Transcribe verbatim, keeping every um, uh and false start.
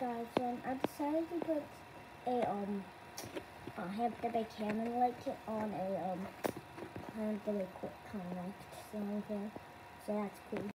guys, um, I decided to put a um a Hampton Bay camron light kit on a um Hampton Bay quick connect. So, so that's cool.